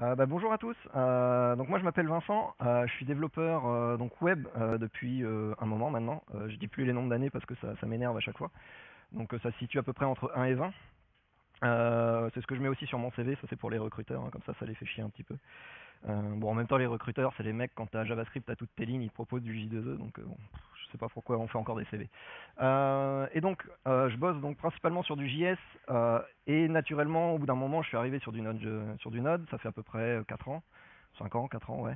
Bonjour à tous. Donc moi je m'appelle Vincent. Je suis développeur donc web depuis un moment maintenant. Je dis plus les nombres d'années parce que ça m'énerve à chaque fois. Donc ça se situe à peu près entre 1 et 20. C'est ce que je mets aussi sur mon CV. Ça c'est pour les recruteurs, hein, comme ça les fait chier un petit peu. Bon, en même temps, les recruteurs, c'est les mecs, quand t'as JavaScript, t'as toutes tes lignes, ils te proposent du J2E, donc bon, je sais pas pourquoi on fait encore des CV. Et donc, je bosse donc principalement sur du JS, et naturellement, au bout d'un moment, je suis arrivé sur du Node, ça fait à peu près 4 ans, 5 ans, 4 ans, ouais.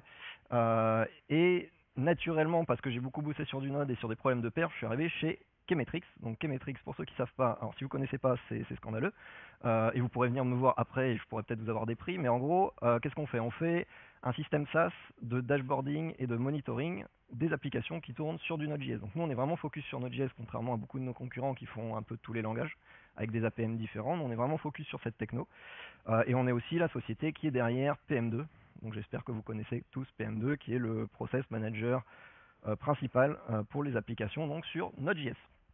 Et naturellement, parce que j'ai beaucoup bossé sur du Node et sur des problèmes de perf, je suis arrivé chez Chemetrix. Donc Chemetrix, pour ceux qui savent pas, alors si vous connaissez pas, c'est scandaleux. Et vous pourrez venir me voir après et je pourrais peut-être vous avoir des prix. Mais en gros, qu'est-ce qu'on fait? On fait un système SaaS de dashboarding et de monitoring des applications qui tournent sur du Node.js. Donc nous, on est vraiment focus sur Node.js, contrairement à beaucoup de nos concurrents qui font un peu tous les langages avec des APM différents. Nous, on est vraiment focus sur cette techno. Et on est aussi la société qui est derrière PM2. Donc j'espère que vous connaissez tous PM2, qui est le process manager principal pour les applications donc sur Node.js.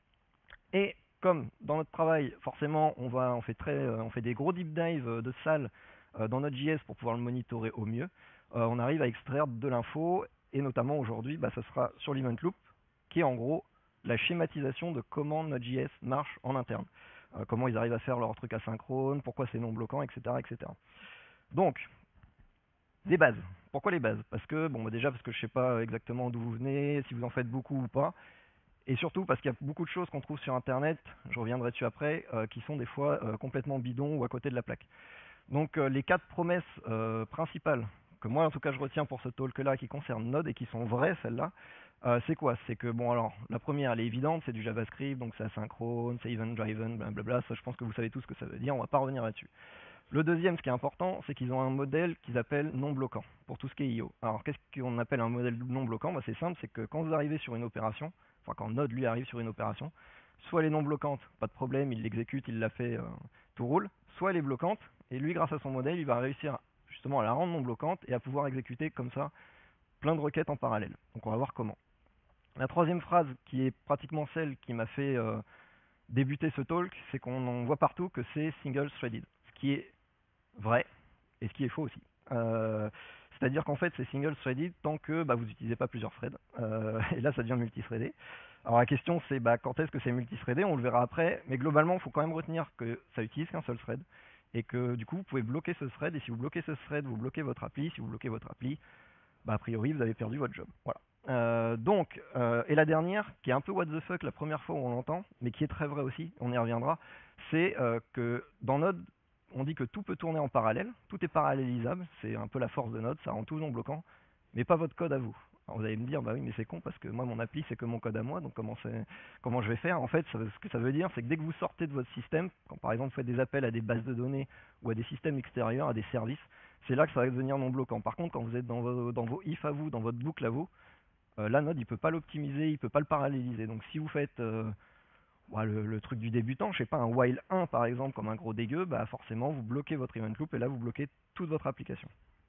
Et comme dans notre travail, forcément, on fait des gros deep dive de salles dans Node.js pour pouvoir le monitorer au mieux, on arrive à extraire de l'info, et notamment aujourd'hui, ça sera sur l'Event Loop, qui est en gros la schématisation de comment Node.js marche en interne. Comment ils arrivent à faire leur truc asynchrone, pourquoi c'est non bloquant, etc., etc. Donc, des bases. Pourquoi les bases? Parce que, déjà parce que je sais pas exactement d'où vous venez, si vous en faites beaucoup ou pas, et surtout parce qu'il y a beaucoup de choses qu'on trouve sur internet, je reviendrai dessus après, qui sont des fois complètement bidons ou à côté de la plaque. Donc les 4 promesses principales que moi en tout cas je retiens pour ce talk là qui concerne Node et qui sont vraies celles-là, c'est quoi? C'est que bon, alors la première elle est évidente, c'est du JavaScript, donc c'est asynchrone, c'est event driven, blablabla, ça je pense que vous savez tout ce que ça veut dire, on va pas revenir là-dessus. Le deuxième, ce qui est important, c'est qu'ils ont un modèle qu'ils appellent non bloquant pour tout ce qui est IO. Alors qu'est-ce qu'on appelle un modèle non bloquant? C'est simple, c'est que quand vous arrivez sur une opération, enfin quand Node lui arrive sur une opération, soit elle est non bloquante, pas de problème, il l'exécute, il l'a fait, tout roule, soit elle est bloquante, et lui grâce à son modèle, il va réussir justement à la rendre non bloquante et à pouvoir exécuter comme ça plein de requêtes en parallèle. Donc on va voir comment. La troisième phrase, qui est pratiquement celle qui m'a fait débuter ce talk, c'est qu'on en voit partout que c'est single threaded, ce qui est vrai et ce qui est faux aussi. C'est-à-dire qu'en fait c'est single threaded tant que vous n'utilisez pas plusieurs threads. Et là ça devient multithreadé. Alors la question c'est quand est-ce que c'est multithreadé, on le verra après, mais globalement il faut quand même retenir que ça utilise qu'un seul thread et que du coup vous pouvez bloquer ce thread, et si vous bloquez ce thread vous bloquez votre appli, si vous bloquez votre appli, a priori vous avez perdu votre job. Voilà. Et la dernière, qui est un peu what the fuck la première fois où on l'entend, mais qui est très vrai aussi, on y reviendra, c'est que dans Node, on dit que tout peut tourner en parallèle, tout est parallélisable, c'est un peu la force de Node, ça rend tout non bloquant, mais pas votre code à vous. Alors vous allez me dire, bah oui, mais c'est con parce que moi, mon appli, c'est que mon code à moi, donc comment je vais faire? En fait, ce que ça veut dire, c'est que dès que vous sortez de votre système, quand par exemple vous faites des appels à des bases de données ou à des systèmes extérieurs, à des services, c'est là que ça va devenir non bloquant. Par contre, quand vous êtes dans vos if à vous, dans votre boucle à vous, la Node, il peut pas l'optimiser, il peut pas le paralléliser. Donc si vous faites le truc du débutant, je sais pas, un while 1 par exemple, comme un gros dégueu, forcément vous bloquez votre event loop et là vous bloquez toute votre application.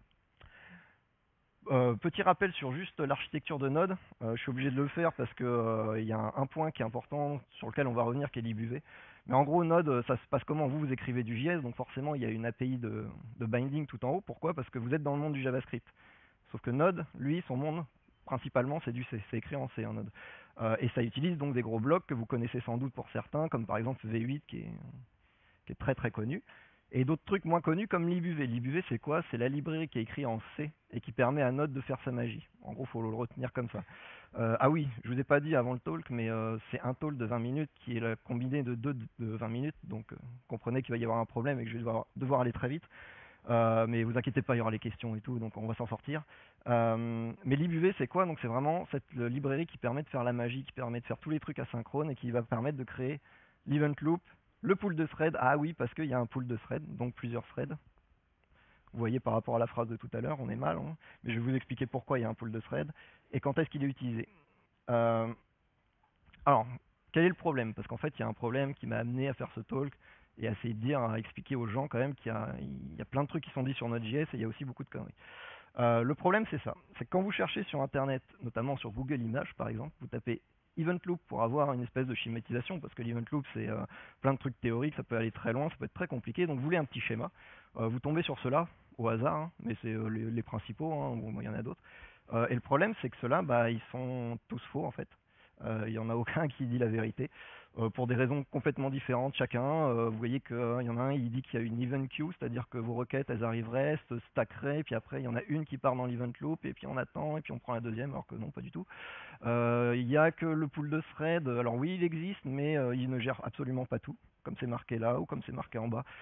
Petit rappel sur juste l'architecture de Node, je suis obligé de le faire parce que il y a un point qui est important sur lequel on va revenir, qui est l'IBUV. Mais en gros, Node, ça se passe comment? Vous écrivez du JS, donc forcément il y a une API de binding tout en haut. Pourquoi? Parce que vous êtes dans le monde du JavaScript. Sauf que Node, lui, son monde, principalement, c'est du C. C'est écrit en C, Node. Et ça utilise donc des gros blocs que vous connaissez sans doute pour certains, comme par exemple V8, qui est très très connu. Et d'autres trucs moins connus comme l'IBUV. L'IBUV, c'est quoi? C'est la librairie qui est écrite en C et qui permet à Node de faire sa magie. En gros, il faut le retenir comme ça. Ah oui, je vous ai pas dit avant le talk, mais c'est un talk de 20 minutes qui est la combinée de deux de 20 minutes. Donc, comprenez qu'il va y avoir un problème et que je vais devoir aller très vite. Mais vous inquiétez pas, il y aura les questions et tout, donc on va s'en sortir. Mais l'IBUV, c'est quoi? Donc c'est vraiment cette librairie qui permet de faire la magie, qui permet de faire tous les trucs asynchrones et qui va permettre de créer l'event loop, le pool de threads. Ah oui, parce qu'il y a un pool de threads, donc plusieurs threads. Vous voyez par rapport à la phrase de tout à l'heure, on est mal, hein, mais je vais vous expliquer pourquoi il y a un pool de threads et quand est-ce qu'il est utilisé. Euh, alors, quel est le problème? Parce qu'en fait, il y a un problème qui m'a amené à faire ce talk et à essayer de dire, à expliquer aux gens quand même qu'il y a plein de trucs qui sont dits sur Node.js et il y a aussi beaucoup de conneries. Le problème, c'est ça. C'est que quand vous cherchez sur Internet, notamment sur Google Images par exemple, vous tapez event loop pour avoir une espèce de schématisation, parce que l'event loop c'est plein de trucs théoriques, ça peut aller très loin, ça peut être très compliqué, donc vous voulez un petit schéma. Vous tombez sur cela au hasard, hein, mais c'est les principaux, hein, bon, il y en a d'autres. Et le problème c'est que ceux-là, bah, ils sont tous faux en fait. Il n'y en a aucun qui dit la vérité, pour des raisons complètement différentes chacun. Vous voyez qu'il y en a un, il dit qu'il y a une event queue, c'est-à-dire que vos requêtes, elles arriveraient, se stackeraient, et puis après, il y en a une qui part dans l'event loop, et puis on attend, et puis on prend la deuxième, alors que non, pas du tout. Il n'y a que le pool de thread, alors oui, il existe, mais il ne gère absolument pas tout, comme c'est marqué là, ou comme c'est marqué en bas.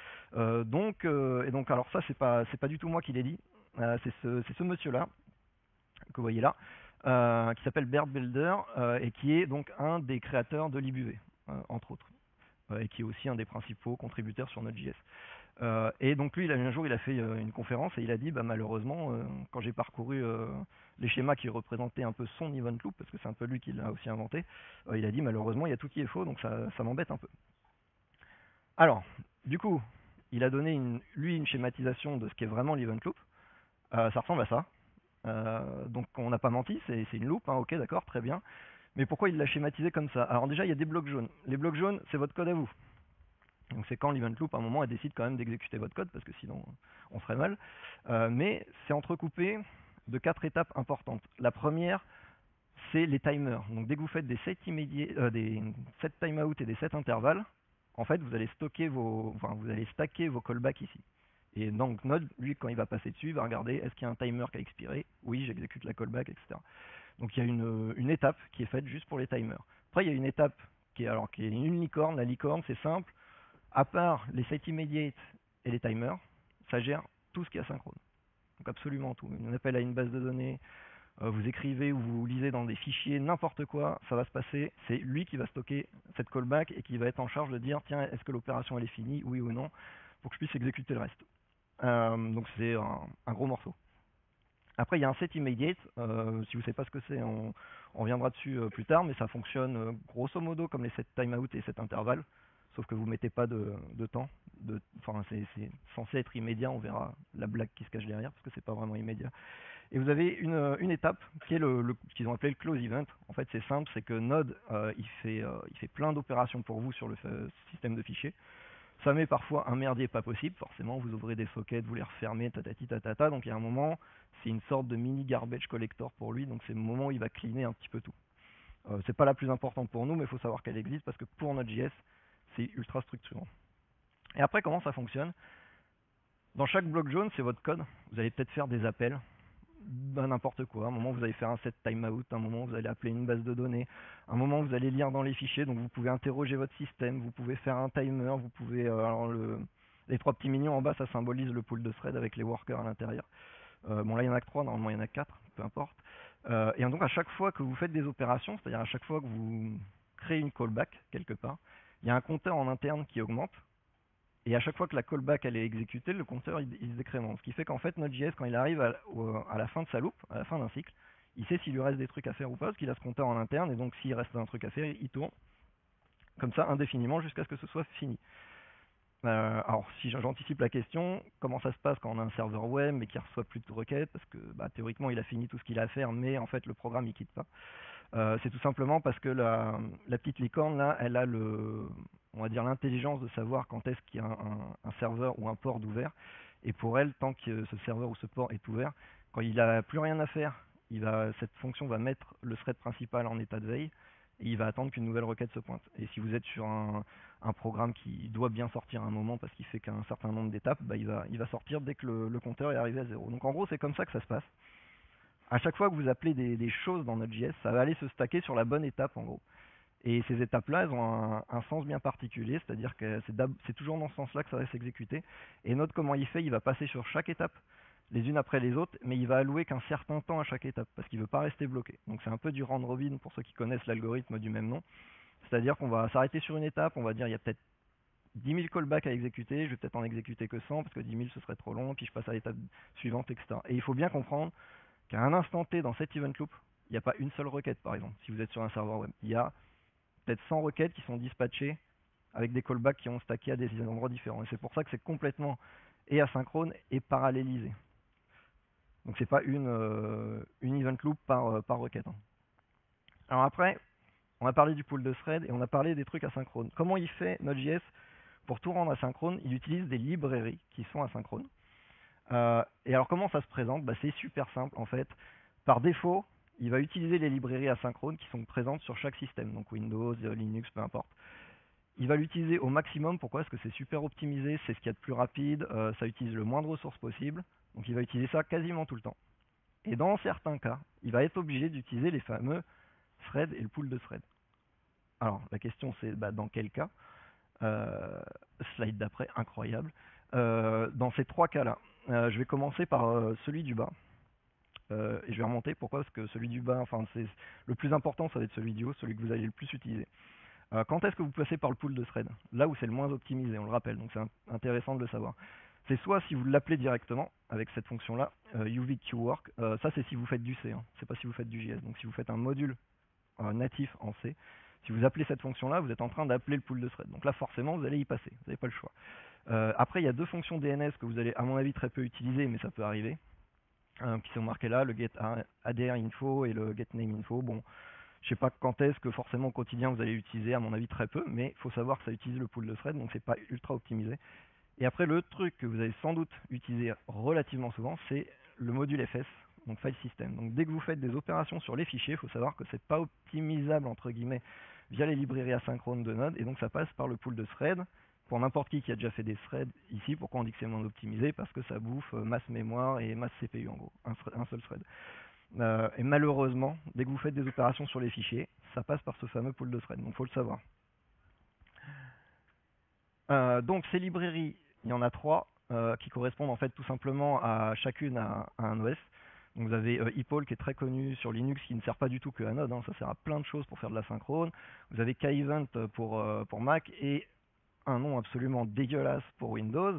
Et donc, alors ça, c'est pas du tout moi qui l'ai dit, c'est ce monsieur-là, que vous voyez là, qui s'appelle Bert Builder, et qui est donc un des créateurs de LibUV, entre autres, et qui est aussi un des principaux contributeurs sur Node.js. Et donc lui, un jour, il a fait une conférence et il a dit, bah, malheureusement, quand j'ai parcouru les schémas qui représentaient un peu son event loop, parce que c'est un peu lui qui l'a aussi inventé, il a dit malheureusement, il y a tout qui est faux, donc ça m'embête un peu. Alors, du coup, il a donné lui une schématisation de ce qu'est vraiment l'event loop. Ça ressemble à ça. Donc on n'a pas menti, c'est une loupe, hein, ok, d'accord, très bien. Mais pourquoi il l'a schématisé comme ça? Alors déjà, il y a des blocs jaunes. Les blocs jaunes, c'est votre code à vous. Donc c'est quand l'event loop, à un moment, elle décide quand même d'exécuter votre code, parce que sinon, on ferait mal. Mais c'est entrecoupé de 4 étapes importantes. La première, c'est les timers. Donc dès que vous faites des set timeout et des set intervalles, en fait, vous allez vous allez stacker vos callbacks ici. Et donc Node, lui, quand il va passer dessus, il va regarder est-ce qu'il y a un timer qui a expiré. Oui, j'exécute la callback, etc. Donc il y a une étape qui est faite juste pour les timers. Après, il y a une étape qui est une licorne. La licorne, c'est simple. À part les set immediate et les timers, ça gère tout ce qui est asynchrone. Donc absolument tout. On appelle à une base de données, vous écrivez ou vous lisez dans des fichiers, n'importe quoi, ça va se passer. C'est lui qui va stocker cette callback et qui va être en charge de dire tiens, est-ce que l'opération elle est finie, oui ou non, pour que je puisse exécuter le reste. Donc c'est un gros morceau. Après, il y a un set immediate. Si vous ne savez pas ce que c'est, on reviendra dessus plus tard, mais ça fonctionne grosso modo comme les set timeout et set intervalle, sauf que vous ne mettez pas de temps. Enfin, c'est censé être immédiat, on verra la blague qui se cache derrière, parce que c'est pas vraiment immédiat. Et vous avez une étape qui est ce qu'ils ont appelé le close event. En fait, c'est simple, c'est que Node, il fait plein d'opérations pour vous sur le système de fichiers. Ça met parfois un merdier pas possible, forcément, vous ouvrez des sockets, vous les refermez, tatati tatata, donc il y a un moment, c'est une sorte de mini garbage collector pour lui, donc c'est le moment où il va cleaner un petit peu tout. C'est pas la plus importante pour nous, mais il faut savoir qu'elle existe, parce que pour Node.js, c'est ultra structurant. Et après, comment ça fonctionne? Dans chaque bloc jaune, c'est votre code, vous allez peut-être faire des appels, n'importe quoi. À un moment, vous allez faire un set timeout, un moment, vous allez appeler une base de données, un moment, vous allez lire dans les fichiers, donc vous pouvez interroger votre système, vous pouvez faire un timer, vous pouvez... les 3 petits mignons en bas, ça symbolise le pool de thread avec les workers à l'intérieur. Bon, là, il y en a que 3, normalement, il y en a 4, peu importe. Et donc, à chaque fois que vous faites des opérations, c'est-à-dire à chaque fois que vous créez une callback, quelque part, il y a un compteur en interne qui augmente. Et à chaque fois que la callback elle est exécutée, le compteur il se décrémente. Ce qui fait qu'en fait Node.js, quand il arrive à la fin de sa loupe, à la fin d'un cycle, il sait s'il lui reste des trucs à faire ou pas, parce qu'il a ce compteur en interne, et donc s'il reste un truc à faire, il tourne comme ça indéfiniment jusqu'à ce que ce soit fini. Alors si j'anticipe la question, comment ça se passe quand on a un serveur web mais qui reçoit plus de requêtes, parce que théoriquement il a fini tout ce qu'il a à faire, mais en fait le programme il quitte pas. C'est tout simplement parce que la petite licorne là, elle a on va dire l'intelligence de savoir quand est-ce qu'il y a un serveur ou un port d'ouvert. Et pour elle, tant que ce serveur ou ce port est ouvert, quand il n'a plus rien à faire, cette fonction va mettre le thread principal en état de veille et il va attendre qu'une nouvelle requête se pointe. Et si vous êtes sur un programme qui doit bien sortir à un moment parce qu'il fait qu'un certain nombre d'étapes, il va sortir dès que le compteur est arrivé à 0. Donc en gros, c'est comme ça que ça se passe. À chaque fois que vous appelez des choses dans Node.js, ça va aller se stacker sur la bonne étape en gros. Et ces étapes-là, elles ont un sens bien particulier, c'est-à-dire que c'est toujours dans ce sens-là que ça va s'exécuter. Et Node, comment il fait? Il va passer sur chaque étape, les unes après les autres, mais il va allouer qu'un certain temps à chaque étape, parce qu'il ne veut pas rester bloqué. Donc c'est un peu du round robin pour ceux qui connaissent l'algorithme du même nom. C'est-à-dire qu'on va s'arrêter sur une étape, on va dire il y a peut-être 10 000 callbacks à exécuter, je vais peut-être en exécuter que 100, parce que 10 000 ce serait trop long, puis je passe à l'étape suivante, etc. Et il faut bien comprendre qu'à un instant T dans cet event loop, il n'y a pas une seule requête par exemple, si vous êtes sur un serveur web. Il y a peut-être 100 requêtes qui sont dispatchées avec des callbacks qui ont stacké à des endroits différents. Et c'est pour ça que c'est complètement et asynchrone et parallélisé. Donc c'est pas une event loop par requête. Alors après, on a parlé du pool de thread et on a parlé des trucs asynchrones. Comment il fait Node.js pour tout rendre asynchrone? Il utilise des librairies qui sont asynchrones. Et alors comment ça se présente? C'est super simple en fait. Par défaut, il va utiliser les librairies asynchrones qui sont présentes sur chaque système, donc Windows, Linux, peu importe. Il va l'utiliser au maximum. Pourquoi? Parce que c'est super optimisé, c'est ce qu'il y a de plus rapide, ça utilise le moins de ressources possible. Donc il va utiliser ça quasiment tout le temps. Et dans certains cas, il va être obligé d'utiliser les fameux threads et le pool de threads. Alors la question c'est dans quel cas? Slide d'après, incroyable. Dans ces trois cas-là, je vais commencer par celui du bas. Et je vais remonter. Pourquoi? Parce que celui du bas, enfin, c'est le plus important, ça va être celui du haut, celui que vous allez le plus utiliser. Quand est-ce que vous passez par le pool de thread? Là où c'est le moins optimisé, on le rappelle, donc c'est intéressant de le savoir. C'est soit si vous l'appelez directement avec cette fonction-là, UVQWork, ça c'est si vous faites du C, hein, c'est pas si vous faites du JS. Donc si vous faites un module natif en C, si vous appelez cette fonction-là, vous êtes en train d'appeler le pool de thread. Donc là forcément vous allez y passer, vous n'avez pas le choix. Après il y a deux fonctions DNS que vous allez à mon avis très peu utiliser, mais ça peut arriver, qui sont marquées là, le getAdrInfo et le getNameInfo. Bon, je sais pas quand est-ce que forcément au quotidien vous allez l'utiliser, à mon avis très peu, mais il faut savoir que ça utilise le pool de thread, donc c'est pas ultra optimisé. Et après le truc que vous allez sans doute utiliser relativement souvent, c'est le module FS, donc file system. Donc dès que vous faites des opérations sur les fichiers, il faut savoir que c'est pas optimisable entre guillemets via les librairies asynchrones de Node, et donc ça passe par le pool de thread. Pour n'importe qui a déjà fait des threads ici, pourquoi on dit que c'est moins optimisé? Parce que ça bouffe masse mémoire et masse CPU en gros, un seul thread. Et malheureusement, dès que vous faites des opérations sur les fichiers, ça passe par ce fameux pool de thread, donc il faut le savoir. Donc ces librairies, il y en a trois qui correspondent en fait tout simplement à chacune à un OS. Donc vous avez ePaul qui est très connu sur Linux, qui ne sert pas du tout que à Node, hein, ça sert à plein de choses pour faire de la synchrone. Vous avez Kevent pour Mac et un nom absolument dégueulasse pour Windows.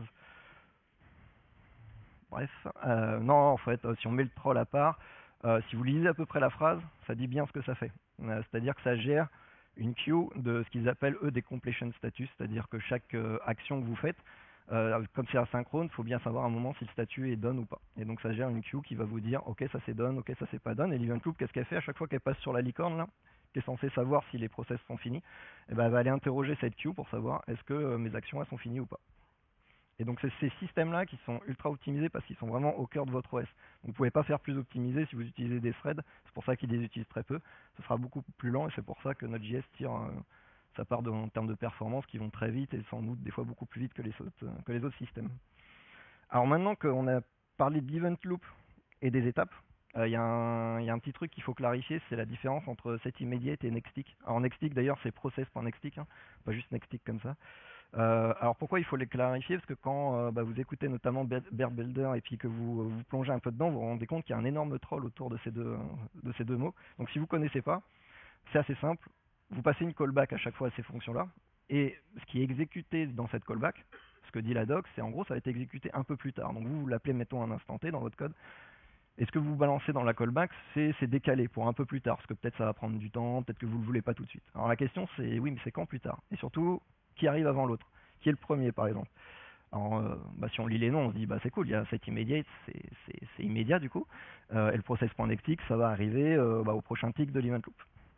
Bref, non, en fait, si on met le troll à part, si vous lisez à peu près la phrase, ça dit bien ce que ça fait. C'est-à-dire que ça gère une queue de ce qu'ils appellent eux des completion status, c'est-à-dire que chaque action que vous faites, comme c'est asynchrone, il faut bien savoir à un moment si le statut est done ou pas. Et donc ça gère une queue qui va vous dire ok ça c'est done, ok ça c'est pas done. Et l'event loop, qu'est-ce qu'elle fait à chaque fois qu'elle passe sur la licorne là, qui est censée savoir si les process sont finis, et ben, elle va aller interroger cette queue pour savoir est-ce que mes actions elles sont finies ou pas. Et donc c'est ces systèmes-là qui sont ultra optimisés parce qu'ils sont vraiment au cœur de votre OS. Vous ne pouvez pas faire plus optimisé si vous utilisez des threads, c'est pour ça qu'ils les utilisent très peu. Ce sera beaucoup plus lent et c'est pour ça que Node.js tire sa part en termes de performance qui vont très vite et sans doute des fois beaucoup plus vite que les autres systèmes. Alors maintenant qu'on a parlé de l'event loop et des étapes, il y a un petit truc qu'il faut clarifier, c'est la différence entre setImmediate et nextTick. Alors nextTick d'ailleurs c'est process.nextTick, hein, pas juste nextTick comme ça. Alors pourquoi il faut les clarifier? Parce que quand vous écoutez notamment Bear Builder et puis que vous plongez un peu dedans, vous vous rendez compte qu'il y a un énorme troll autour de ces deux mots. Donc si vous ne connaissez pas, c'est assez simple. Vous passez une callback à chaque fois à ces fonctions-là. Et ce qui est exécuté dans cette callback, ce que dit la doc, c'est en gros ça va être exécuté un peu plus tard. Donc vous l'appelez mettons un instant T dans votre code. Et ce que vous balancez dans la callback, c'est décalé pour un peu plus tard, parce que peut-être ça va prendre du temps, peut-être que vous ne le voulez pas tout de suite. Alors la question c'est oui mais c'est quand plus tard? Et surtout, qui arrive avant l'autre? Qui est le premier par exemple? Alors si on lit les noms, on se dit c'est cool, il y a setImmediate, c'est immédiat du coup, et le process.nextTick, ça va arriver au prochain tick de l'event loop.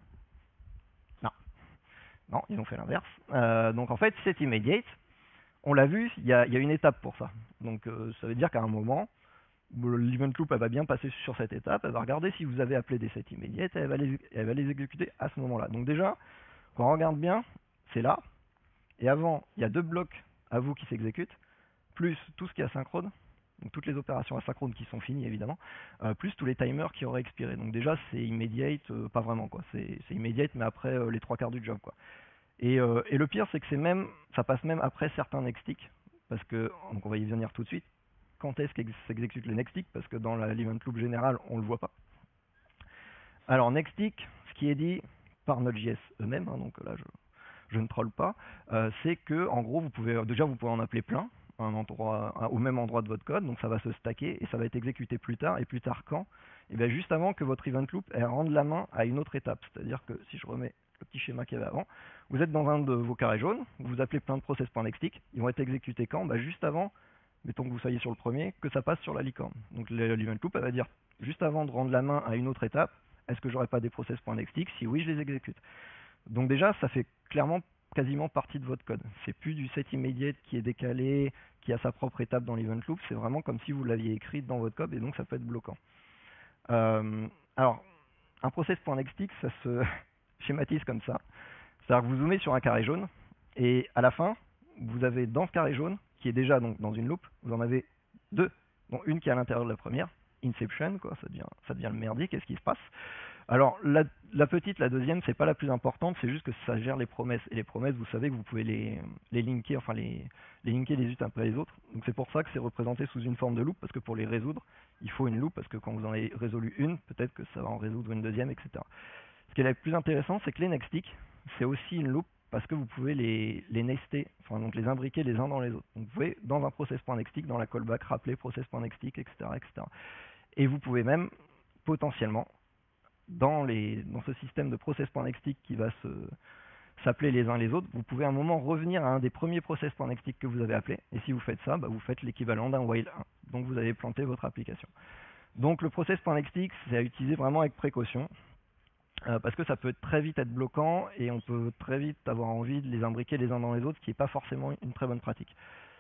Non, ils ont fait l'inverse. Donc en fait, setImmediate, on l'a vu, il y a une étape pour ça. Donc ça veut dire qu'à un moment, l'event loop elle va bien passer sur cette étape, elle va regarder si vous avez appelé des setImmediate et elle va les exécuter à ce moment-là. Donc déjà, quand on regarde bien, c'est là. Et avant, il y a deux blocs à vous qui s'exécutent, plus tout ce qui est asynchrone, donc toutes les opérations asynchrones qui sont finies évidemment, plus tous les timers qui auraient expiré. Donc déjà c'est immediate, pas vraiment quoi, c'est immediate mais après les trois quarts du job quoi. Et le pire c'est que ça passe même après certains nextTick, parce que, donc on va y venir tout de suite, quand est-ce qu'elle s'exécute le nextTick, parce que dans l'event loop général on le voit pas. Alors nextTick, ce qui est dit par Node.js eux-mêmes, hein, donc là je ne troll pas, c'est que en gros vous pouvez en appeler plein au même endroit de votre code, donc ça va se stacker et ça va être exécuté plus tard. Et plus tard quand? Et bien juste avant que votre event loop elle rende la main à une autre étape. C'est-à-dire que si je remets le petit schéma qu'il y avait avant, vous êtes dans un de vos carrés jaunes, vous appelez plein de process.nextTick, ils vont être exécutés quand? Juste avant, mettons que vous soyez sur le premier, que ça passe sur la licorne. Donc l'event loop elle va dire juste avant de rendre la main à une autre étape, est-ce que j'aurais pas des process.nextTick? Si oui, je les exécute. Donc déjà, ça fait clairement quasiment partie de votre code. C'est plus du set immediate qui est décalé, qui a sa propre étape dans l'event loop, c'est vraiment comme si vous l'aviez écrit dans votre code et donc ça peut être bloquant. Alors, un process.nextTick, ça se schématise comme ça. C'est-à-dire que vous zoomez sur un carré jaune et à la fin, vous avez dans ce carré jaune, qui est déjà donc dans une loupe, vous en avez deux, dont une qui est à l'intérieur de la première, inception, quoi, ça devient le merdier, qu'est-ce qui se passe? Alors, la petite, la deuxième, c'est pas la plus importante, c'est juste que ça gère les promesses. Et les promesses, vous savez que vous pouvez les linker, enfin les linker les unes après les autres. Donc c'est pour ça que c'est représenté sous une forme de loop, parce que pour les résoudre, il faut une loop, parce que quand vous en avez résolu une, peut-être que ça va en résoudre une deuxième, etc. Ce qui est le plus intéressant, c'est que les nextTick, c'est aussi une loop, parce que vous pouvez les nester, enfin donc les imbriquer les uns dans les autres. Donc vous pouvez, dans un process.nextTick, dans la callback, rappeler process.nextTick, etc., etc. Et vous pouvez même, potentiellement, dans ce système de process.nextTick qui va s'appeler les uns les autres, vous pouvez à un moment revenir à un des premiers process.nextTick que vous avez appelé, et si vous faites ça, vous faites l'équivalent d'un while 1, donc vous avez planté votre application. Donc le process.nextTick, c'est à utiliser vraiment avec précaution, parce que ça peut très vite être bloquant, et on peut très vite avoir envie de les imbriquer les uns dans les autres, ce qui n'est pas forcément une très bonne pratique.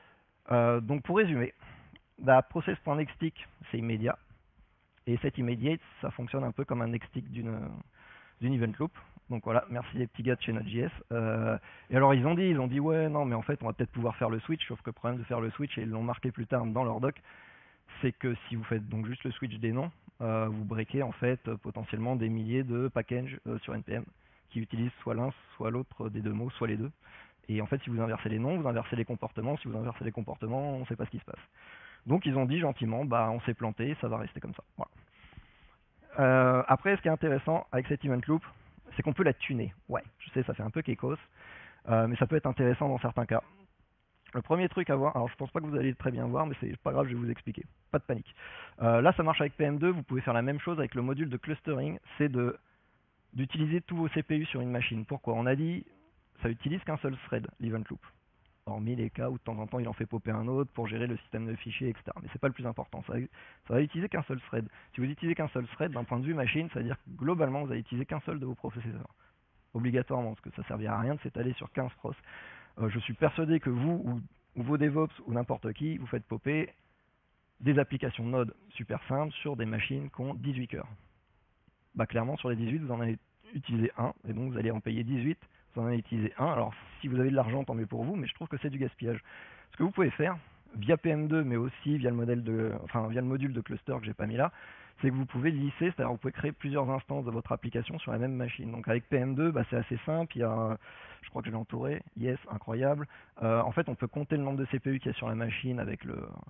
Donc pour résumer, process.nextTick, c'est immédiat, et cet immediate, ça fonctionne un peu comme un nextTick d'une event loop. Donc voilà, merci les petits gars de chez Node.js. Et alors ils ont dit ouais non mais en fait on va peut-être pouvoir faire le switch, sauf que le problème de faire le switch, et ils l'ont marqué plus tard dans leur doc, c'est que si vous faites donc juste le switch des noms, vous breakez en fait potentiellement des milliers de packages sur NPM qui utilisent soit l'un, soit l'autre des deux mots, soit les deux. Et en fait si vous inversez les noms, vous inversez les comportements, si vous inversez les comportements, on ne sait pas ce qui se passe. Donc ils ont dit gentiment, on s'est planté, ça va rester comme ça. Voilà. Après, ce qui est intéressant avec cette event loop, c'est qu'on peut la tuner. Ouais, je sais, ça fait un peu kékos, mais ça peut être intéressant dans certains cas. Le premier truc à voir, alors je pense pas que vous allez très bien voir, mais c'est pas grave, je vais vous expliquer. Pas de panique. Là, ça marche avec PM2, vous pouvez faire la même chose avec le module de clustering, c'est d'utiliser tous vos CPU sur une machine. Pourquoi? On a dit, ça utilise qu'un seul thread, l'event loop. Hormis les cas où de temps en temps il en fait popper un autre pour gérer le système de fichiers, etc. Mais c'est pas le plus important, ça va utiliser qu'un seul thread. Si vous utilisez qu'un seul thread, d'un point de vue machine, ça veut dire que globalement vous allez utiliser qu'un seul de vos processeurs. Obligatoirement, parce que ça ne servira à rien de s'étaler sur 15 pros. Je suis persuadé que vous, ou vos DevOps, ou n'importe qui, vous faites popper des applications Node super simples sur des machines qui ont 18 cœurs. Clairement, sur les 18, vous en allez utiliser un, et donc vous allez en payer 18, vous en allez utiliser un. Alors, si vous avez de l'argent, tant mieux pour vous, mais je trouve que c'est du gaspillage. Ce que vous pouvez faire, via PM2, mais aussi via le module de cluster que j'ai pas mis là, c'est que vous pouvez lisser, c'est-à-dire vous pouvez créer plusieurs instances de votre application sur la même machine. Donc avec PM2, c'est assez simple, je crois que je l'ai entouré, yes, incroyable. En fait, on peut compter le nombre de CPU qu'il y a sur la machine avec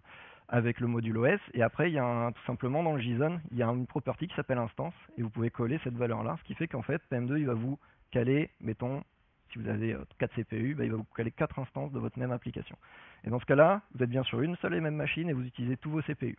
le module OS, et après il y a tout simplement dans le JSON, il y a une property qui s'appelle instance, et vous pouvez coller cette valeur là, ce qui fait qu'en fait PM2 il va vous caler, mettons, si vous avez 4 CPU, il va vous caler 4 instances de votre même application. Et dans ce cas là, vous êtes bien sur une seule et même machine et vous utilisez tous vos CPU.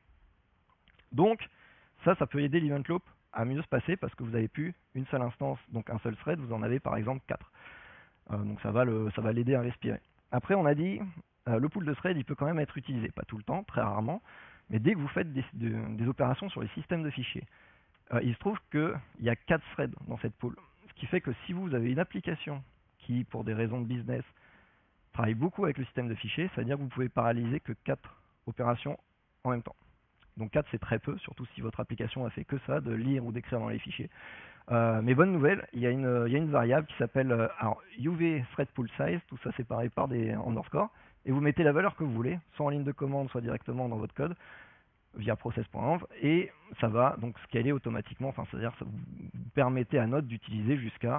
Donc ça peut aider l'event loop à mieux se passer parce que vous n'avez plus une seule instance, donc un seul thread, vous en avez par exemple 4. Donc ça va l'aider à respirer. Après on a dit, le pool de thread il peut quand même être utilisé, pas tout le temps, très rarement, mais dès que vous faites des opérations sur les systèmes de fichiers, il se trouve qu'il y a 4 threads dans cette pool. Ce qui fait que si vous avez une application qui, pour des raisons de business, travaille beaucoup avec le système de fichiers, ça veut dire que vous pouvez paralyser que 4 opérations en même temps. Donc 4 c'est très peu, surtout si votre application a fait que ça, de lire ou d'écrire dans les fichiers. Mais bonne nouvelle, il y a une variable qui s'appelle UV thread pool size, tout ça séparé par des underscores, et vous mettez la valeur que vous voulez, soit en ligne de commande, soit directement dans votre code, via process.env, et ça va donc scaler automatiquement, c'est-à-dire que vous permettez à Node d'utiliser jusqu'à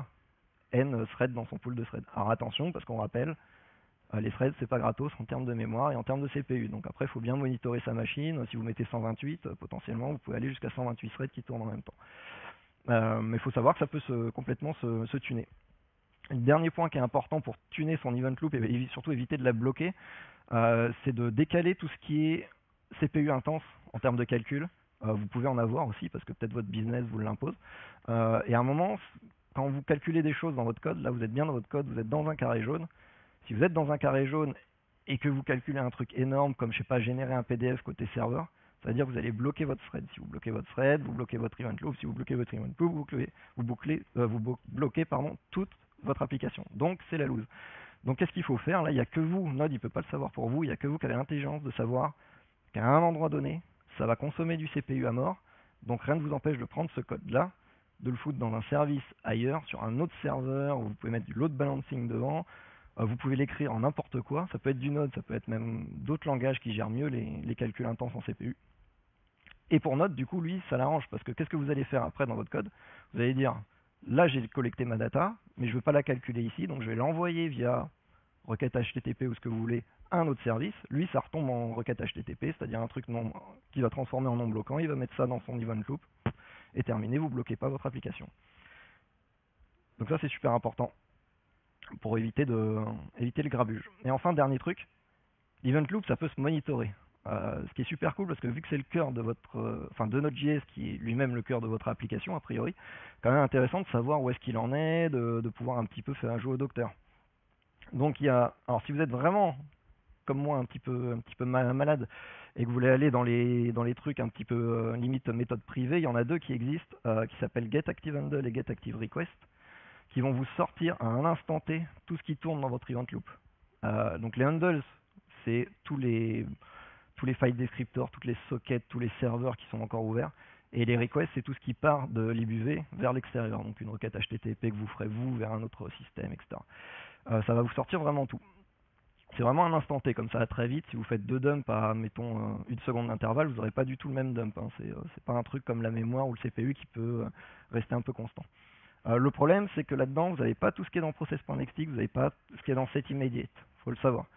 n threads dans son pool de threads. Alors attention, parce qu'on rappelle, les threads c'est pas gratos en termes de mémoire et en termes de CPU, donc après il faut bien monitorer sa machine. Si vous mettez 128, potentiellement vous pouvez aller jusqu'à 128 threads qui tournent en même temps. Mais il faut savoir que ça peut complètement se tuner. Le dernier point qui est important pour tuner son event loop et surtout éviter de la bloquer, c'est de décaler tout ce qui est CPU intense en termes de calcul. Vous pouvez en avoir aussi parce que peut-être votre business vous l'impose. Et à un moment, quand vous calculez des choses dans votre code, là vous êtes bien dans votre code, vous êtes dans un carré jaune. Si vous êtes dans un carré jaune et que vous calculez un truc énorme comme je sais pas générer un PDF côté serveur, ça veut dire que vous allez bloquer votre thread. Si vous bloquez votre thread, vous bloquez votre event loop. Si vous bloquez votre event loop, vous bloquez toute votre application. Donc c'est la loose. Donc qu'est-ce qu'il faut faire? Là, il n'y a que vous, Node il ne peut pas le savoir pour vous, il n'y a que vous qui avez l'intelligence de savoir qu'à un endroit donné, ça va consommer du CPU à mort. Donc rien ne vous empêche de prendre ce code-là, de le foutre dans un service ailleurs, sur un autre serveur, où vous pouvez mettre du load balancing devant, vous pouvez l'écrire en n'importe quoi, ça peut être du Node, ça peut être même d'autres langages qui gèrent mieux les calculs intenses en CPU. Et pour Node, du coup, lui, ça l'arrange, parce que qu'est-ce que vous allez faire après dans votre code? Vous allez dire, là j'ai collecté ma data, mais je ne veux pas la calculer ici, donc je vais l'envoyer via requête HTTP ou ce que vous voulez à un autre service. Lui, ça retombe en requête HTTP, c'est-à-dire un truc non, qui va transformer en non bloquant, il va mettre ça dans son event loop, et terminé, vous ne bloquez pas votre application. Donc ça, c'est super important pour éviter le grabuge. Et enfin, dernier truc, l'event loop, ça peut se monitorer. Ce qui est super cool parce que vu que c'est le cœur de votre, de Node.js qui est lui-même le cœur de votre application a priori, quand même intéressant de savoir où est-ce qu'il en est, de pouvoir un petit peu faire un jeu au docteur. Donc il y a, alors si vous êtes vraiment comme moi un petit peu malade et que vous voulez aller dans les trucs un petit peu limite méthode privée, il y en a deux qui existent, qui s'appellent getActiveHandle et getActiveRequest, qui vont vous sortir à un instant T tout ce qui tourne dans votre event loop. Donc les handles, c'est tous les file descriptors, toutes les sockets, tous les serveurs qui sont encore ouverts. Et les requests, c'est tout ce qui part de l'IBUV vers l'extérieur. Donc une requête HTTP que vous ferez vous vers un autre système, etc. Ça va vous sortir vraiment tout. C'est vraiment un instant T, comme ça va très vite. Si vous faites deux dumps à, mettons, une seconde d'intervalle, vous n'aurez pas du tout le même dump. Hein. C'est pas un truc comme la mémoire ou le CPU qui peut rester un peu constant. Le problème, c'est que là-dedans, vous n'avez pas tout ce qui est dans process.nxt, vous n'avez pas tout ce qui est dans setImmediate. Il faut le savoir.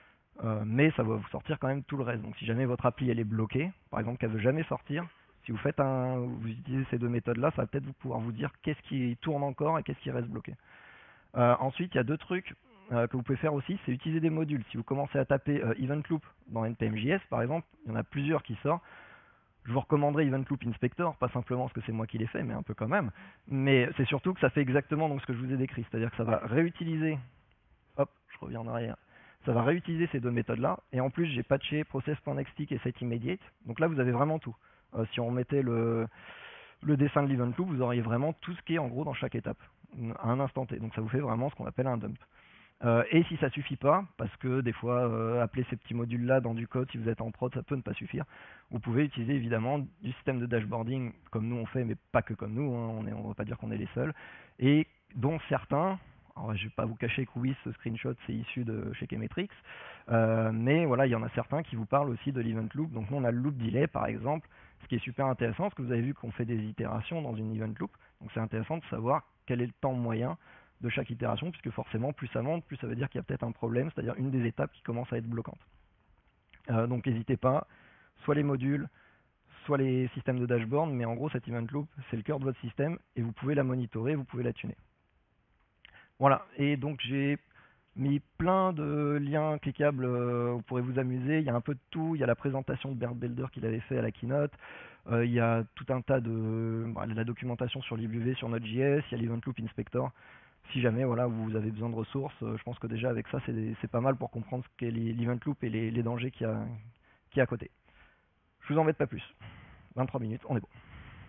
Mais ça va vous sortir quand même tout le reste. Donc si jamais votre appli elle est bloquée, par exemple qu'elle veut jamais sortir, si vous faites vous utilisez ces deux méthodes-là, ça va peut-être pouvoir vous dire qu'est-ce qui tourne encore et qu'est-ce qui reste bloqué. Ensuite, il y a deux trucs que vous pouvez faire aussi, c'est utiliser des modules. Si vous commencez à taper Event Loop dans NPM.js, par exemple, il y en a plusieurs qui sortent. Je vous recommanderais Event Loop Inspector, pas simplement parce que c'est moi qui l'ai fait, mais un peu quand même. Mais c'est surtout que ça fait exactement donc ce que je vous ai décrit, c'est-à-dire que ça va réutiliser. Hop, je reviens en arrière. Ça va réutiliser ces deux méthodes-là. Et en plus, j'ai patché process.nxt et setImmediate. Donc là, vous avez vraiment tout. Si on mettait le dessin de l'event loop, vous auriez vraiment tout ce qui est en gros dans chaque étape, à un instant T. Donc ça vous fait vraiment ce qu'on appelle un dump. Et si ça suffit pas, parce que des fois, appeler ces petits modules-là dans du code, si vous êtes en prod, ça peut ne pas suffire. Vous pouvez utiliser évidemment du système de dashboarding, comme nous on fait, mais pas que comme nous, hein, on ne va pas dire qu'on est les seuls, et dont certains, alors je ne vais pas vous cacher que oui, ce screenshot c'est issu de chez Chemetrix, mais voilà, il y en a certains qui vous parlent aussi de l'event loop. Donc nous on a le loop delay par exemple, ce qui est super intéressant, parce que vous avez vu qu'on fait des itérations dans une event loop, donc c'est intéressant de savoir quel est le temps moyen de chaque itération, puisque forcément plus ça monte, plus ça veut dire qu'il y a peut-être un problème, c'est-à-dire une des étapes qui commence à être bloquante. Donc n'hésitez pas, soit les modules, soit les systèmes de dashboard, mais en gros cette event loop c'est le cœur de votre système et vous pouvez la monitorer, vous pouvez la tuner. Voilà, et donc j'ai mis plein de liens cliquables, vous pourrez vous amuser, il y a un peu de tout, il y a la présentation de Bert Belder qu'il avait fait à la keynote, il y a tout un tas de la documentation sur l'IWV, sur Node.js, il y a l'Event Loop Inspector. Si jamais voilà, vous avez besoin de ressources, je pense que déjà avec ça c'est pas mal pour comprendre ce qu'est l'Event Loop et les dangers qu'il y a à côté. Je vous embête pas plus. 23 minutes, on est bon.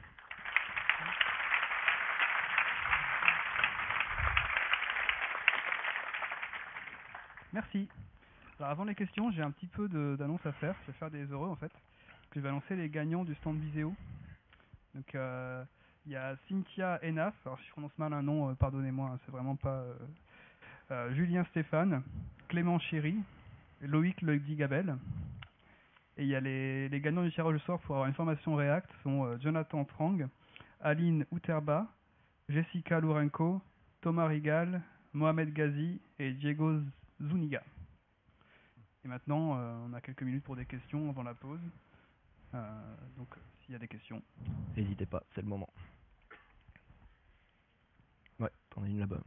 Merci. Alors avant les questions, j'ai un petit peu d'annonce à faire. Je vais faire des heureux en fait. Je vais annoncer les gagnants du stand Viséo. Donc il y a Cynthia Enaf. Alors si je prononce mal un nom, pardonnez-moi, hein, c'est vraiment pas. Julien Stéphane, Clément Chéry, Loïc Ledigabel. Et il y a les gagnants du tirage au sort pour avoir une formation React sont Jonathan Trang, Aline Outerba, Jessica Lourenco, Thomas Rigal, Mohamed Ghazi et Diego Zuniga. Et maintenant, on a quelques minutes pour des questions avant la pause. Donc, s'il y a des questions. N'hésitez pas, c'est le moment. Ouais, t'en as une là-bas.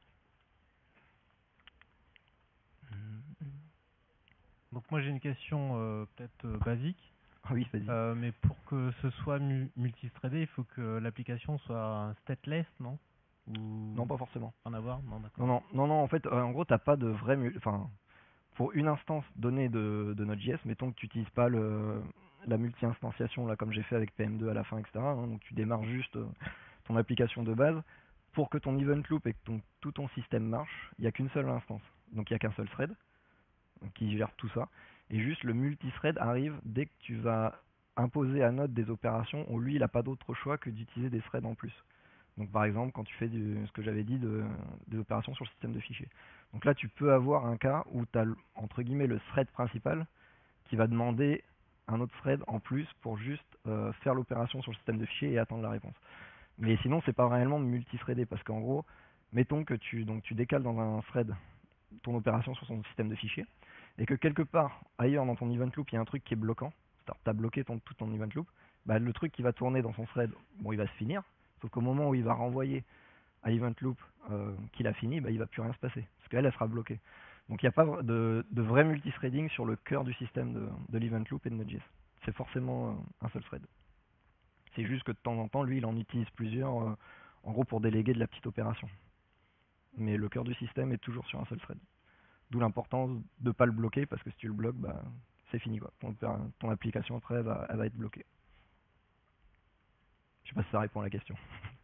Donc moi j'ai une question peut-être basique. Oui, vas-y. Mais pour que ce soit multithreadé, il faut que l'application soit stateless, non? Ou... Non, pas forcément. En avoir? Non, d'accord. Non, en fait, en gros, t'as pas de vrai... pour une instance donnée de Node.js, mettons que tu n'utilises pas la multi-instantiation, là, comme j'ai fait avec PM2 à la fin, etc. Hein, donc tu démarres juste ton application de base. pour que ton event loop et que tout ton système marche, il n'y a qu'une seule instance. Donc il n'y a qu'un seul thread qui gère tout ça. Et juste le multithread arrive dès que tu vas imposer à Node des opérations où lui il n'a pas d'autre choix que d'utiliser des threads en plus. Donc par exemple quand tu fais ce que j'avais dit des opérations sur le système de fichiers. Donc là tu peux avoir un cas où tu as entre guillemets le thread principal qui va demander un autre thread en plus pour juste faire l'opération sur le système de fichiers et attendre la réponse. Mais sinon c'est pas réellement multithreadé parce qu'en gros, mettons que tu décales dans un thread ton opération sur son système de fichiers et que quelque part ailleurs dans ton event loop il y a un truc qui est bloquant, c'est-à-dire tu as bloqué tout ton event loop, bah, le truc qui va tourner dans son thread, bon il va se finir, sauf qu'au moment où il va renvoyer à event loop qu'il a fini, bah, il va plus rien se passer, parce qu'elle elle sera bloquée. Donc il n'y a pas de vrai multithreading sur le cœur du système de l'event loop et de Node.js. C'est forcément un seul thread. C'est juste que de temps en temps, lui, il en utilise plusieurs, en gros pour déléguer de la petite opération. Mais le cœur du système est toujours sur un seul thread. D'où l'importance de ne pas le bloquer, parce que si tu le bloques, bah, c'est fini, quoi. Ton application après, elle va être bloquée. Je sais pas si ça répond à la question.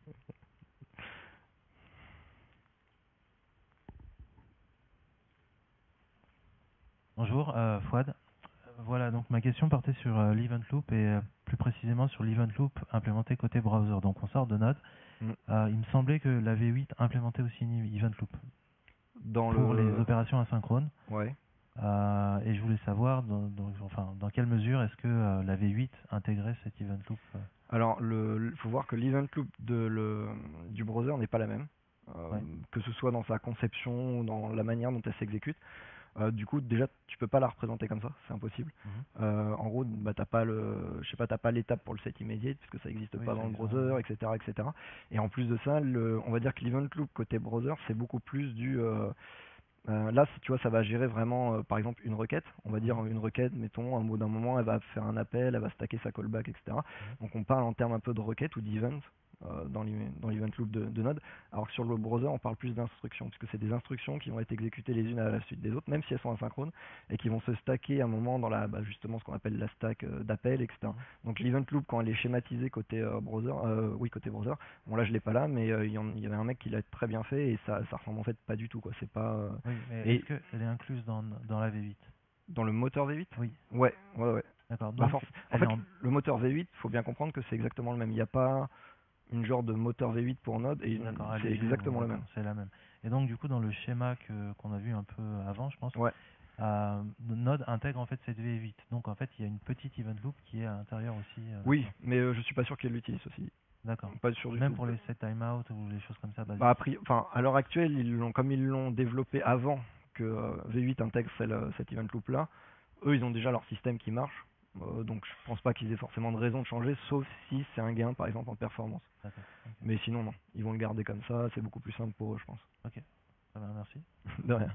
Bonjour, Fouad. Voilà, donc ma question portait sur l'event loop et plus précisément sur l'event loop implémenté côté browser. Donc on sort de Node. Mm. Il me semblait que la V8 implémentait aussi une event loop pour les opérations asynchrones. Ouais. Et je voulais savoir dans quelle mesure est-ce que la V8 intégrait cet event loop. Alors, faut voir que l'event loop du browser n'est pas la même, Ouais. que ce soit dans sa conception ou dans la manière dont elle s'exécute. Du coup, déjà, tu peux pas la représenter comme ça, c'est impossible. En gros, bah, t'as pas t'as pas l'étape pour le set immediate, parce que ça n'existe pas dans le browser, etc., etc. Et en plus de ça, on va dire que l'event loop côté browser, c'est beaucoup plus là, tu vois, ça va gérer vraiment, par exemple, une requête. On va dire une requête, mettons, au bout d'un moment, elle va faire un appel, elle va stacker sa callback, etc. Donc on parle en termes un peu de requête ou d'event dans l'event loop de Node. Alors que sur le browser, on parle plus d'instructions, puisque c'est des instructions qui vont être exécutées les unes à la suite des autres, même si elles sont asynchrones, et qui vont se stacker à un moment dans justement ce qu'on appelle la stack d'appel, etc. Donc l'event loop, quand elle est schématisée côté browser, côté browser, bon là je l'ai pas là, mais il y avait un mec qui l'a très bien fait, et ça ressemble en fait pas du tout, quoi. C'est pas. Oui, mais est-ce qu'elle est incluse dans la V8? Dans le moteur V8? Oui. Ouais. D'accord. En fait, le moteur V8, faut bien comprendre que c'est exactement le même. Il n'y a pas une genre de moteur V8 pour Node, et c'est exactement le même. C'est la même. Et donc du coup, dans le schéma qu'on a vu un peu avant, je pense, ouais. Node intègre en fait cette V8. Donc en fait, il y a une petite event loop qui est à l'intérieur aussi. Oui, mais je suis pas sûr qu'elle l'utilise aussi. D'accord. Pas sûr du Même tout. pour les set timeout ou les choses comme ça. Bah, à l'heure actuelle, comme ils l'ont développé avant que V8 intègre cette event loop là, eux ils ont déjà leur système qui marche. Donc je pense pas qu'ils aient forcément de raison de changer, sauf si c'est un gain par exemple en performance. D'accord. Okay. Mais sinon non, ils vont le garder comme ça, c'est beaucoup plus simple pour eux, je pense. Ok, ça va, merci. De rien.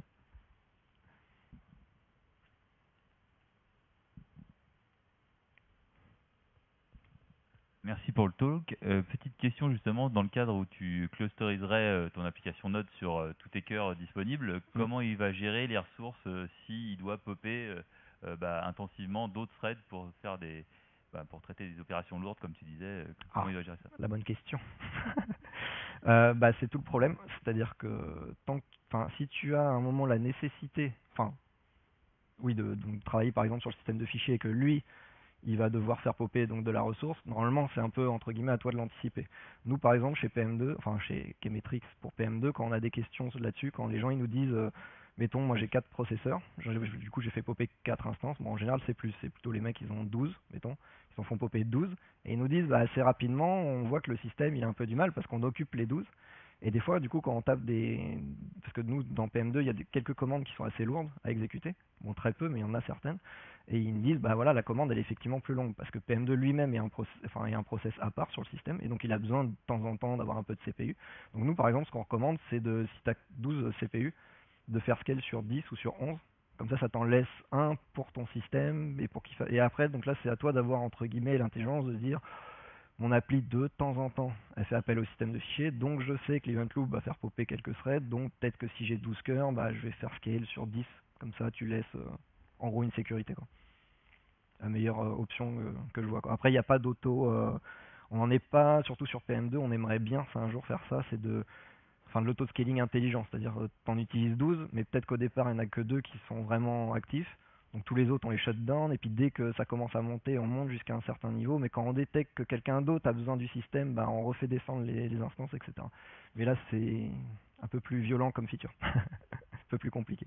Merci pour le talk. Petite question justement, dans le cadre où tu clusteriserais ton application Node sur tous tes cœurs disponibles, comment il va gérer les ressources s'il doit popper intensivement d'autres threads pour faire pour traiter des opérations lourdes comme tu disais, comment il va gérer ça? La bonne question. C'est tout le problème, c'est-à-dire que si tu as à un moment la nécessité, de travailler par exemple sur le système de fichiers et que lui il va devoir faire popper donc de la ressource, normalement c'est un peu entre guillemets à toi de l'anticiper. Nous par exemple chez PM2, chez Chemetrix pour PM2, quand on a des questions là-dessus, quand les gens ils nous disent mettons moi j'ai 4 processeurs, du coup j'ai fait popper 4 instances, bon en général c'est plutôt les mecs ils ont 12, mettons, ils en font popper 12, et ils nous disent assez rapidement on voit que le système il a un peu du mal parce qu'on occupe les 12. Et des fois, du coup, quand on tape parce que nous, dans PM2, il y a quelques commandes qui sont assez lourdes à exécuter. Bon, très peu, mais il y en a certaines. Et ils me disent, la commande, elle est effectivement plus longue. Parce que PM2 lui-même est un process à part sur le système. Et donc, il a besoin de temps en temps d'avoir un peu de CPU. Donc, nous, par exemple, ce qu'on recommande, c'est si tu as 12 CPU, de faire scale sur 10 ou sur 11. Comme ça t'en laisse un pour ton système. Et après, donc là, c'est à toi d'avoir, entre guillemets, l'intelligence de dire... Mon appli de temps en temps, elle fait appel au système de fichiers, donc je sais que l'event loop va faire popper quelques threads, donc peut-être que si j'ai 12 cœurs, je vais faire scale sur 10, comme ça tu laisses en gros une sécurité, quoi. La meilleure option que je vois, quoi. Après il n'y a pas d'auto, On n'en est pas, surtout sur PM2, on aimerait bien un jour faire ça, c'est de l'autoscaling intelligent, c'est-à-dire tu en utilises 12, mais peut-être qu'au départ il n'y en a que 2 qui sont vraiment actifs, donc tous les autres on les shut down, et puis dès que ça commence à monter, on monte jusqu'à un certain niveau, mais quand on détecte que quelqu'un d'autre a besoin du système, bah, on refait descendre les instances, etc. Mais là c'est un peu plus violent comme feature, un peu plus compliqué.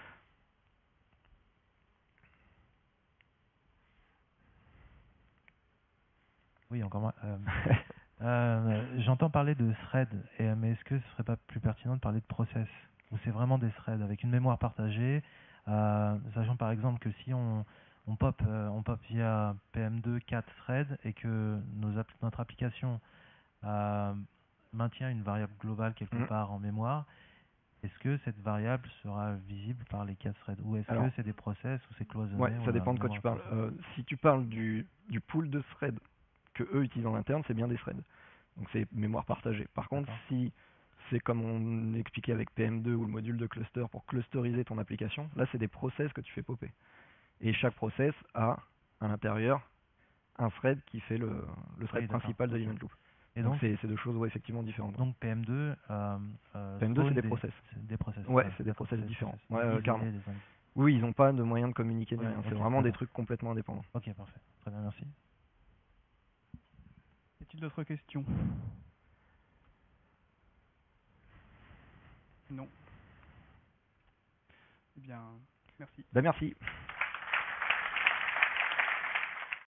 Oui, encore moins. J'entends parler de thread, mais est-ce que ce serait pas plus pertinent de parler de process, où c'est vraiment des threads avec une mémoire partagée, sachant par exemple que si on pop via PM2 4 threads et que notre application maintient une variable globale quelque part en mémoire, est-ce que cette variable sera visible par les 4 threads, ou est-ce que c'est des process ou c'est cloisonné? Ouais, ça dépend de quoi tu parles. Si tu parles du pool de threads que eux utilisent en interne, c'est bien des threads. Donc c'est mémoire partagée. Par contre, si c'est comme on expliquait avec PM2 ou le module de cluster pour clusteriser ton application, là c'est des process que tu fais popper. Et chaque process a à l'intérieur un thread qui fait le thread principal de l'event loop. Et donc c'est deux choses effectivement différentes. Donc PM2, PM2 c'est des process. Des process. Ouais, c'est des process différents. Ouais, carrément. Oui, ils n'ont pas de moyen de communiquer ni rien. C'est vraiment des trucs complètement indépendants. Ok, parfait. Très bien, merci. Y a-t-il d'autres questions? Non. Eh bien, merci. Ben merci.